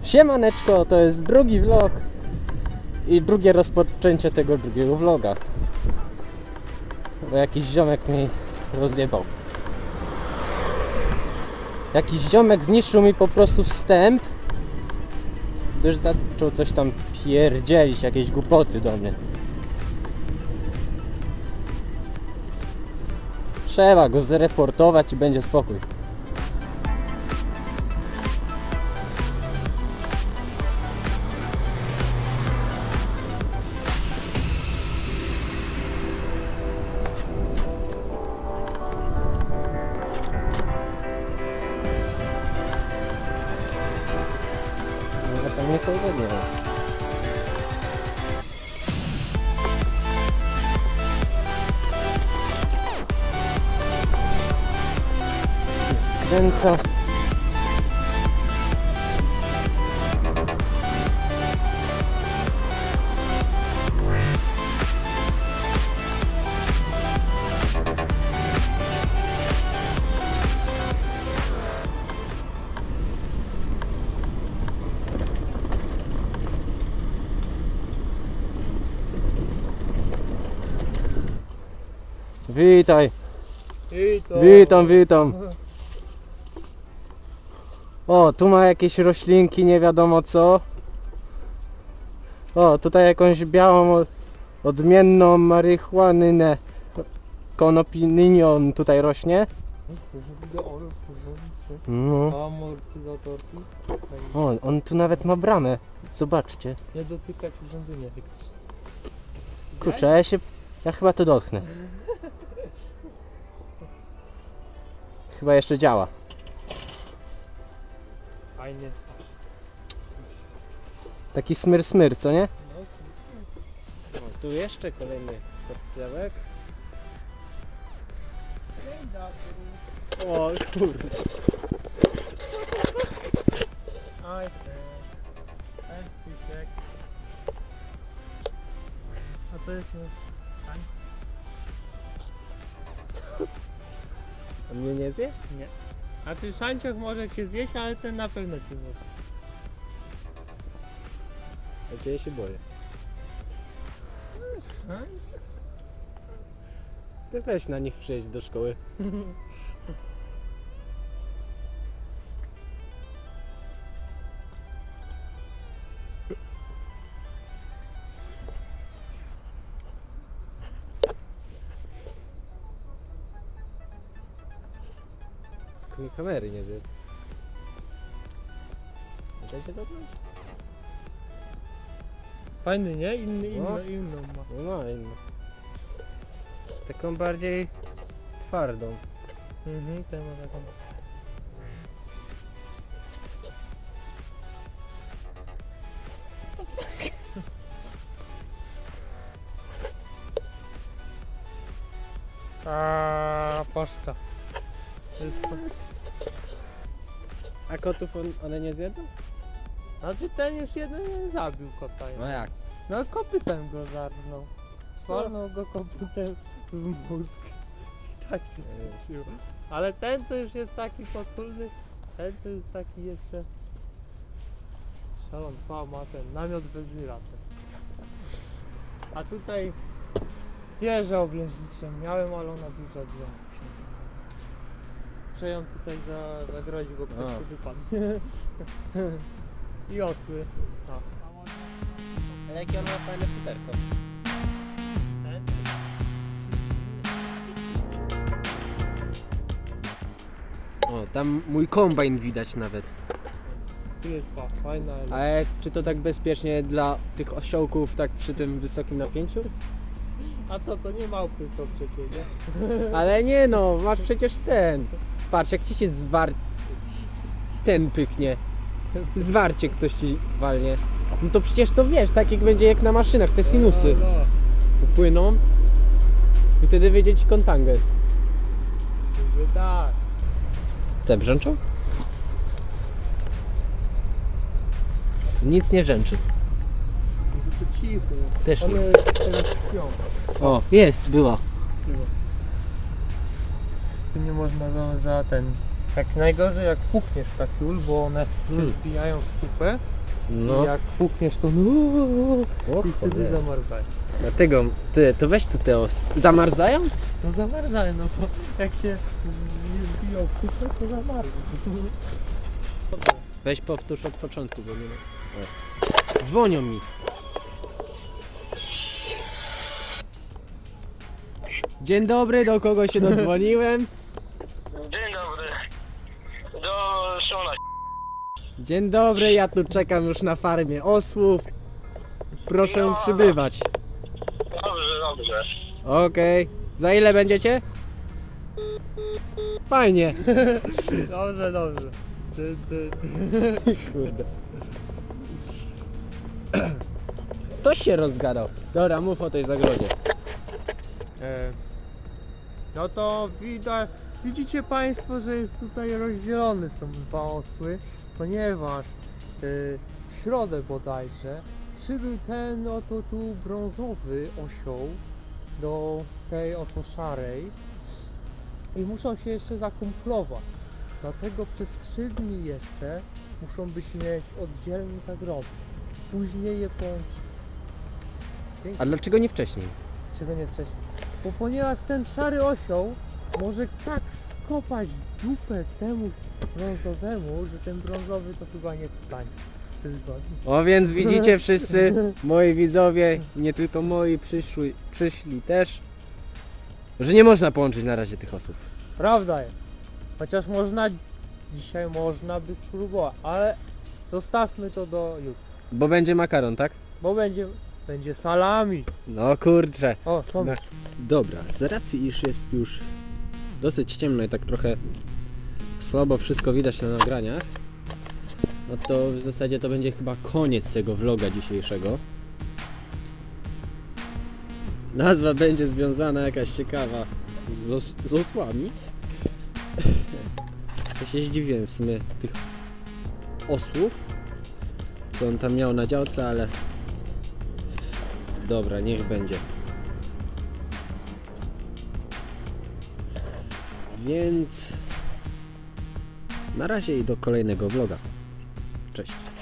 Siemaneczko, to jest drugi vlog i drugie rozpoczęcie tego drugiego vloga, bo jakiś ziomek mi rozjebał. Jakiś ziomek zniszczył mi po prostu wstęp, gdyż zaczął coś tam pierdzielić, jakieś głupoty do mnie. Trzeba go zreportować i będzie spokój. Tam nikogo nie ma. Skręca. Witaj. Witam. O, tu ma jakieś roślinki, nie wiadomo co. O, tutaj jakąś białą, odmienną marihuanę. Konopinion tutaj rośnie. No. O, on tu nawet ma bramę. Zobaczcie. Nie dotykać urządzenia. Kurczę, ja chyba to dotknę. Chyba jeszcze działa. Fajnie. Taki smyr, co nie? O, tu jeszcze kolejny korcełek. O kurde. Aj, Krzysiek. A to jest... On mnie nie zje? Nie. A ty szańcioch może cię zjeść, ale ten na pewno cię zje. A cię się boję. Ty weź na nich przyjeźdź do szkoły. Tylko mi kamery nie zjedz. Muszę się dotknąć? Fajny, nie? Inną ma. No inną. Taką bardziej twardą. Ten ma taką... Poszcza. A kotów one nie zjedzą? Znaczy ten już jeden zabił kota. No jak? No kopytem go zarnął. Walnął go kopytem w mózg. I tak się skończyło. Ale ten to już jest taki potulny. Ten to jest taki jeszcze... Szalon ma ten namiot bez żyrafy. A tutaj wieżę obleżniczą miałem, ale ona duża była. Muszę ją tutaj zagrozić, bo ktoś tu wypadnie. I osły. A jakie on ma fajne futerko? O, tam mój kombajn widać nawet. Tu jest fajna. Ale czy to tak bezpiecznie dla tych osiołków tak przy tym wysokim napięciu? A co, to nie małpy są przecież, nie? Ale nie no, masz przecież ten. Patrz, jak ci się ten pyknie. Zwarcie ktoś ci walnie. No to przecież to wiesz, tak jak będzie jak na maszynach, te sinusy płyną i wtedy wyjdzie ci kontanges. Tak. Te brzęczą? Tu nic nie brzęczy. To cicho. Też nie. One teraz śpią. O, jest, była. Tu nie można za ten Jak najgorzej jak pukniesz w taki ul, bo one się spijają w kupę. No. I jak pukniesz to O, i wtedy cholera. zamarzają. Dlatego, ty, to weź tu te zamarzają? No zamarzają, no bo jak się nie zbiją w kupę, to zamarzą. Weź powtórz od początku, bo nie ma. O. Dzwonią mi. Dzień dobry, do kogo się dodzwoniłem? Dzień dobry. Do Szona. Dzień dobry, ja tu czekam już na farmie osłów. Proszę No. przybywać. Dobrze, dobrze. Okej. Za ile będziecie? Fajnie. Dobrze, dobrze. Kurde. Ktoś się rozgadał. Dobra, mów o tej zagrodzie. No to widzicie Państwo, że jest tutaj rozdzielone są dwa osły, ponieważ w środę bodajże przybył ten oto tu brązowy osioł do tej oto szarej i muszą się jeszcze zakumplować. Dlatego przez 3 dni jeszcze muszą mieć oddzielne zagrody. Później je połączy. Dzięki. A dlaczego nie wcześniej? Czego nie wcześniej? Bo ponieważ ten szary osioł może tak skopać dupę temu brązowemu, że ten brązowy to chyba nie wstanie. O, więc widzicie wszyscy, moi widzowie, nie tylko moi, przyszli też, że nie można połączyć na razie tych osób. Prawda jest. Chociaż można, dzisiaj można by spróbować, ale zostawmy to do jutra. Bo będzie makaron, tak? Bo będzie salami. No kurczę. O, są. No. Dobra, z racji iż jest już dosyć ciemno i tak trochę słabo wszystko widać na nagraniach, no to w zasadzie to będzie chyba koniec tego vloga dzisiejszego. Nazwa będzie związana jakaś ciekawa z osłami. Ja się zdziwiłem w sumie tych osłów, co on tam miał na działce, ale dobra, niech będzie. Więc na razie i do kolejnego vloga. Cześć.